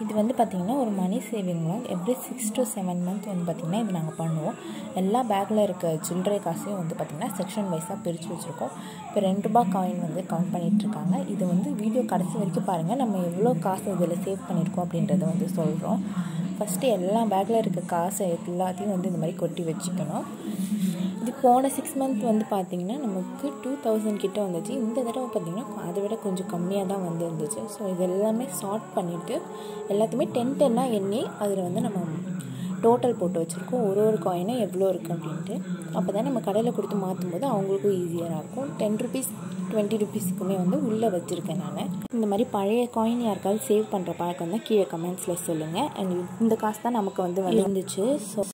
இது வந்து பார்த்திங்கன்னா ஒரு money saving loan. Every 6 to 7 month வந்து பார்த்திங்கன்னா இது நாங்கள் பண்ணுவோம். எல்லா பேக்கில் இருக்க சில்லறை காசையும் வந்து பார்த்திங்கன்னா செக்ஷன் வைஸாக பிரித்து வச்சுருக்கோம். இப்போ ₹2 காயின் வந்து கவுண்ட் பண்ணிகிட்ருக்காங்க. இது வந்து வீடியோ கடைசி வரைக்கும் பாருங்கள். நம்ம எவ்வளோ காசு இதில் சேவ் பண்ணியிருக்கோம் அப்படின்றத வந்து சொல்கிறோம். ஃபஸ்ட்டு எல்லா பேக்கில் இருக்க காசை எல்லாத்தையும் வந்து இந்த மாதிரி கொட்டி வச்சுக்கணும். இது போன 6 month வந்து பார்த்திங்கன்னா நமக்கு 2000 கிட்ட வந்துச்சு. இந்த தடவை பார்த்திங்கன்னா அதை விட கொஞ்சம் கம்மியாக தான் வந்து இருந்துச்சு. ஸோ இது எல்லாமே சார்ட் பண்ணிவிட்டு எல்லாத்தையுமே 10 எண்ணி அதில் வந்து நம்ம டோட்டல் போட்டு வச்சுருக்கோம். ஒரு காயினும் எவ்வளோ இருக்குது அப்படின்ட்டு. அப்போ தான் நம்ம கடையில் கொடுத்து மாற்றும் போது அவங்களுக்கும் ஈஸியாக இருக்கும். ₹10 ₹20க்குமே வந்து உள்ளே வச்சுருக்கேன் நான். இந்த மாதிரி பழைய காயின் யாருக்காவது சேவ் பண்ணுற பழக்கம் தான் கீழே கமெண்ட்ஸில் சொல்லுங்கள். அண்ட் இந்த காசு தான் நமக்கு வந்து வந்துருந்துச்சு. ஸோ